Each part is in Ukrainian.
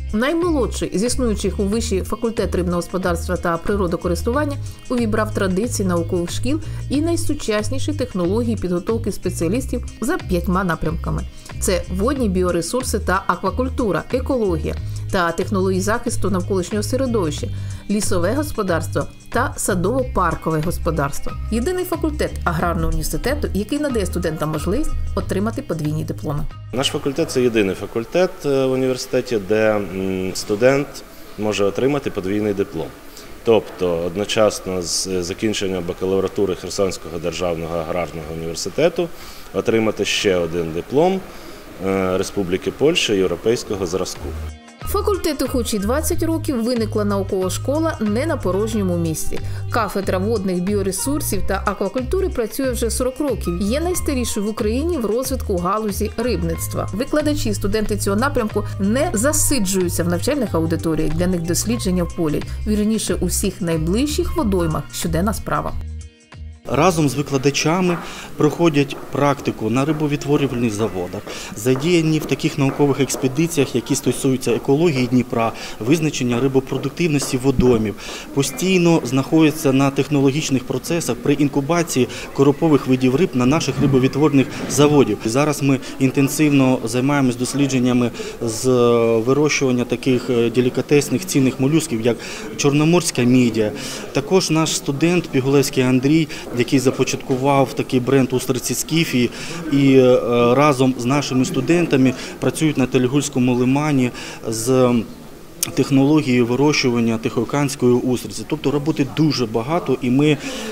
Наймолодший з існуючих у виші факультет рибного господарства та природокористування увібрав традиції наукових шкіл і найсучасніші технології підготовки спеціалістів за 5 напрямками. Це водні біоресурси та аквакультура, екологія та технології захисту навколишнього середовища, лісове господарство та садово-паркове господарство. Єдиний факультет аграрного університету, який надає студентам можливість отримати подвійні дипломи. Наш факультет – це єдиний факультет в університеті, де студент може отримати подвійний диплом. Тобто одночасно з закінченням бакалавратури Херсонського державного аграрного університету отримати ще один диплом Республіки Польща європейського зразку. Факультету хоч і 20 років, виникла наукова школа не на порожньому місці. Кафедра водних біоресурсів та аквакультури працює вже 40 років. Є найстарішою в Україні в розвитку галузі рибництва. Викладачі і студенти цього напрямку не засиджуються в навчальних аудиторіях. Для них дослідження в полі. Вірніше, у всіх найближчих водоймах щоденна справа. Разом з викладачами проходять практику на рибовідтворювальних заводах, задіяні в таких наукових експедиціях, які стосуються екології Дніпра, визначення рибопродуктивності водоймів, постійно знаходяться на технологічних процесах при інкубації коропових видів риб на наших рибовідтворювальних заводів. Зараз ми інтенсивно займаємось дослідженнями з вирощування таких делікатесних цінних молюсків, як чорноморська мідія. Також наш студент Пігулевський Андрій, який започаткував такий бренд «Устриці Скіфії», і разом з нашими студентами працюють на Телігульському лимані з технологією вирощування тихоокеанської устриці. Тобто роботи дуже багато, і ми,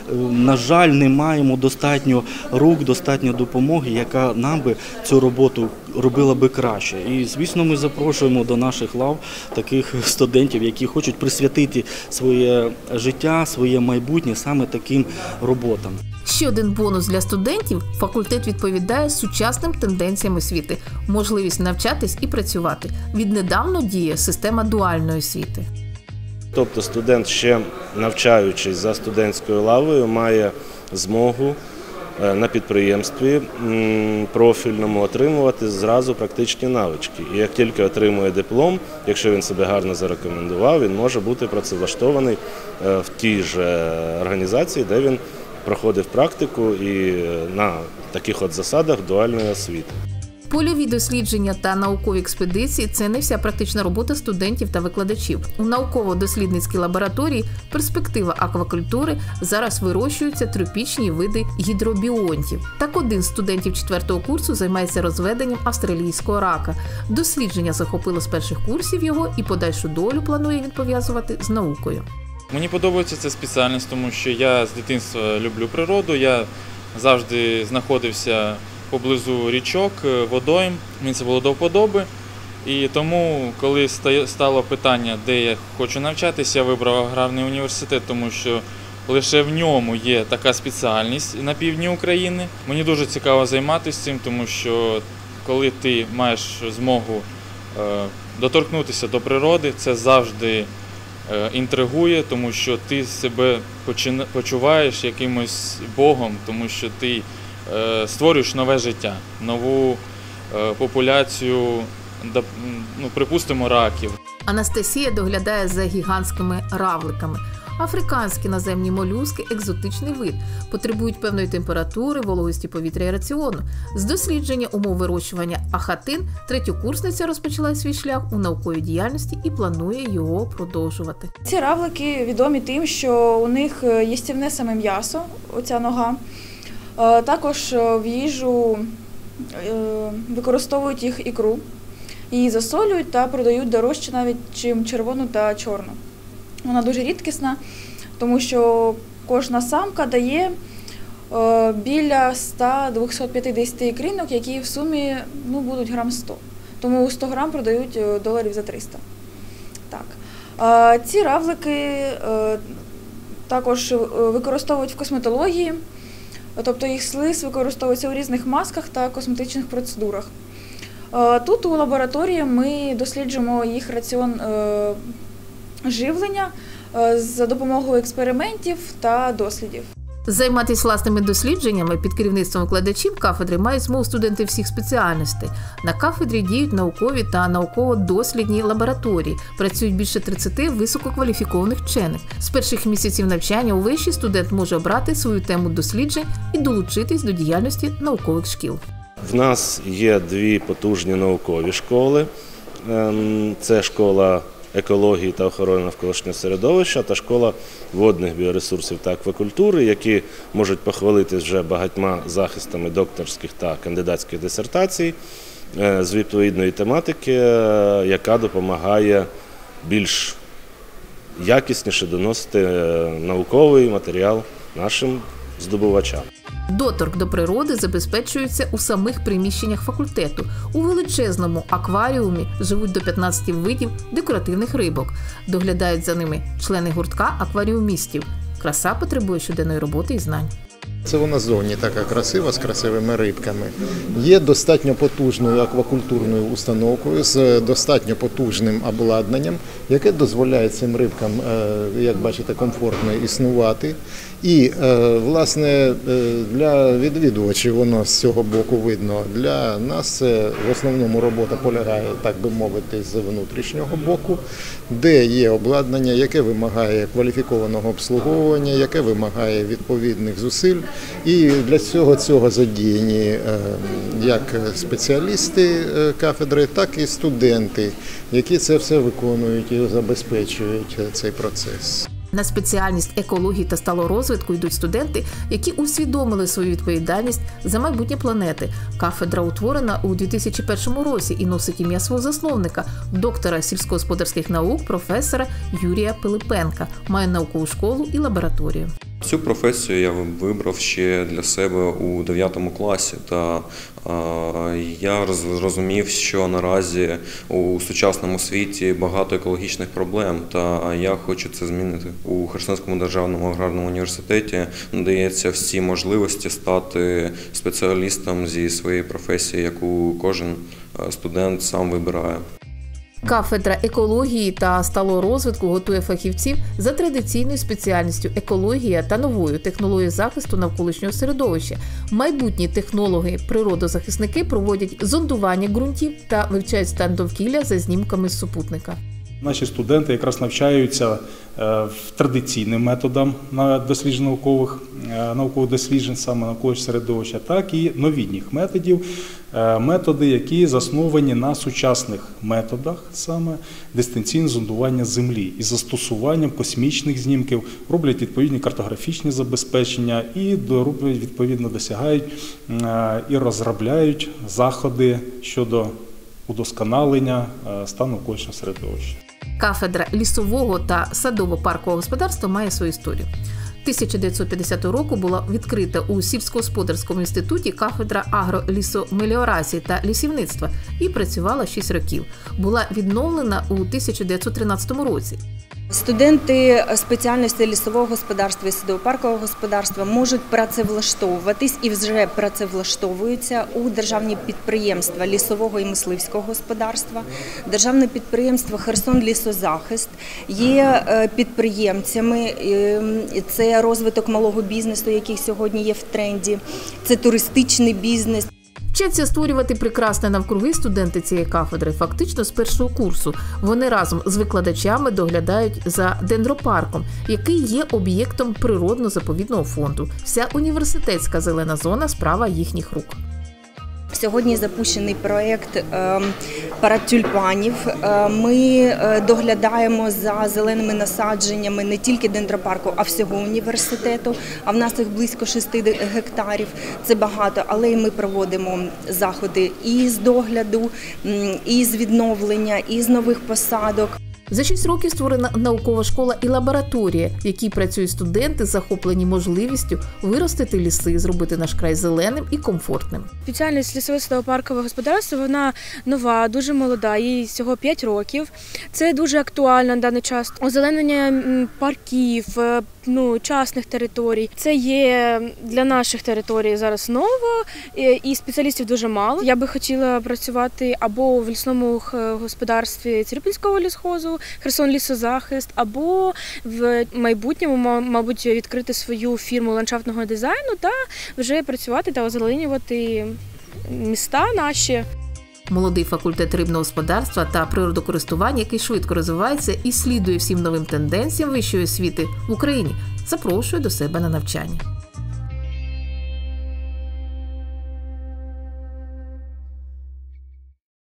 на жаль, не маємо достатньо рук, достатньо допомоги, яка нам би цю роботу робила би краще. І, звісно, ми запрошуємо до наших лав таких студентів, які хочуть присвятити своє життя, своє майбутнє саме таким роботам. Ще один бонус для студентів – факультет відповідає сучасним тенденціям освіти, можливість навчатись і працювати. Віднедавна діє система дуальної освіти. Тобто студент, ще навчаючись за студентською лавою, має змогу на підприємстві профільному отримувати зразу практичні навички. І як тільки отримує диплом, якщо він себе гарно зарекомендував, він може бути працевлаштований в тій же організації, де він проходив практику і на таких от засадах дуальної освіти. Польові дослідження та наукові експедиції – це не вся практична робота студентів та викладачів. У науково-дослідницькій лабораторії «Перспектива аквакультури» зараз вирощуються тропічні види гідробіонтів. Так один з студентів 4-го курсу займається розведенням австралійського рака. Дослідження захопило з перших курсів його і подальшу долю планує він пов'язувати з наукою. Мені подобається ця спеціальність, тому що я з дитинства люблю природу, я завжди знаходився поблизу річок, водойм, мені це було до вподоби. І тому, коли стало питання, де я хочу навчатися, я вибрав аграрний університет, тому що лише в ньому є така спеціальність на півдні України. Мені дуже цікаво займатися цим, тому що коли ти маєш змогу доторкнутися до природи, це завжди інтригує, тому що ти себе почуваєш якимось богом, тому що ти створюєш нове життя, нову популяцію, припустимо, раків. Анастасія доглядає за гігантськими равликами. Африканські наземні молюски – екзотичний вид, потребують певної температури, вологості повітря і раціону. З дослідження умов вирощування ахатин третьокурсниця розпочала свій шлях у науковій діяльності і планує його продовжувати. Ці равлики відомі тим, що у них їстівне саме м'ясо, оця нога. Також в їжу використовують їх ікру, її засолюють та продають дорожче навіть, чим червону та чорну. Вона дуже рідкісна, тому що кожна самка дає біля 100-250 ікринок, які в сумі будуть грам 100. Тому 100 грам продають доларів за 300. Так. Ці равлики також використовують в косметології, тобто їх слиз використовується у різних масках та косметичних процедурах. Тут у лабораторії ми досліджуємо їх раціон живлення за допомогою експериментів та дослідів. Займатися власними дослідженнями під керівництвом викладачів кафедри мають змогу студенти всіх спеціальностей. На кафедрі діють наукові та науково-дослідні лабораторії. Працюють більше 30 висококваліфікованих вчених. З перших місяців навчання у виші студент може обрати свою тему досліджень і долучитись до діяльності наукових шкіл. В нас є дві потужні наукові школи. Це школа екології та охорони навколишнього середовища та школа водних біоресурсів та аквакультури, які можуть похвалитись вже багатьма захистами докторських та кандидатських дисертацій з відповідної тематики, яка допомагає більш якісніше доносити науковий матеріал нашим здобувачам. Доторк до природи забезпечується у самих приміщеннях факультету. У величезному акваріумі живуть до 15 видів декоративних рибок. Доглядають за ними члени гуртка акваріумістів. Краса потребує щоденної роботи і знань. Це вона ззовні така красива, з красивими рибками. Є достатньо потужною аквакультурною установкою з достатньо потужним обладнанням, яке дозволяє цим рибкам, як бачите, комфортно існувати. І, власне, для відвідувачів воно з цього боку видно. Для нас в основному робота полягає, так би мовити, з внутрішнього боку, де є обладнання, яке вимагає кваліфікованого обслуговування, яке вимагає відповідних зусиль. І для цього задіяні як спеціалісти кафедри, так і студенти, які це все виконують і забезпечують цей процес. На спеціальність екології та сталорозвитку йдуть студенти, які усвідомили свою відповідальність за майбутнє планети. Кафедра утворена у 2001 році і носить ім'я свого засновника, доктора сільськогосподарських наук, професора Юрія Пилипенка. Має наукову школу і лабораторію. Цю професію я вибрав ще для себе у 9 класі, та я зрозумів, що наразі у сучасному світі багато екологічних проблем, та я хочу це змінити. У Херсонському державному аграрному університеті надається всі можливості стати спеціалістом зі своєї професії, яку кожен студент сам вибирає. Кафедра екології та сталорозвитку готує фахівців за традиційною спеціальністю екологія та новою технологією захисту навколишнього середовища. Майбутні технологи, природозахисники проводять зондування ґрунтів та вивчають стан довкілля за знімками з супутника. Наші студенти якраз навчаються традиційним методам наукових досліджень, саме навколишнього середовища, так і новітніх методів, методи, які засновані на сучасних методах, саме дистанційне зондування землі із застосуванням космічних знімків, роблять відповідні картографічні забезпечення і відповідно досягають і розробляють заходи щодо удосконалення стану навколишнього середовища. Кафедра лісового та садово-паркового господарства має свою історію. 1950 року була відкрита у сільськогосподарському інституті кафедра агролісомеліорації та лісівництва і працювала 6 років. Була відновлена у 1913 році. Студенти спеціальності лісового господарства і садово-паркового господарства можуть працевлаштовуватись і вже працевлаштовуються у державні підприємства лісового і мисливського господарства, державне підприємство «Херсонлісозахист» є підприємцями, це розвиток малого бізнесу, який сьогодні є в тренді, це туристичний бізнес. Вчаться створювати прекрасне навкруги студенти цієї кафедри фактично з першого курсу. Вони разом з викладачами доглядають за дендропарком, який є об'єктом природно-заповідного фонду. Вся університетська зелена зона – справа їхніх рук. Сьогодні запущений проєкт «Парад тюльпанів». Ми доглядаємо за зеленими насадженнями не тільки дендропарку, а всього університету. А в нас їх близько 6 гектарів. Це багато, але і ми проводимо заходи і з догляду, і з відновлення, і з нових посадок. За 6 років створена наукова школа і лабораторія, в якій працюють студенти, захоплені можливістю виростити ліси, зробити наш край зеленим і комфортним. Спеціальність лісове садово-паркове господарство, вона нова, дуже молода, їй всього 5 років. Це дуже актуально на даний час. Озеленення парків, частних територій. Це є для наших територій зараз ново, і спеціалістів дуже мало. Я би хотіла працювати або в лісному господарстві Цирюпінського лісхозу, Херсонлісозахист, або в майбутньому, мабуть, відкрити свою фірму ландшафтного дизайну та вже працювати та озеленювати міста наші. Молодий факультет рибного господарства та природокористування, який швидко розвивається і слідує всім новим тенденціям вищої освіти в Україні, запрошує до себе на навчання.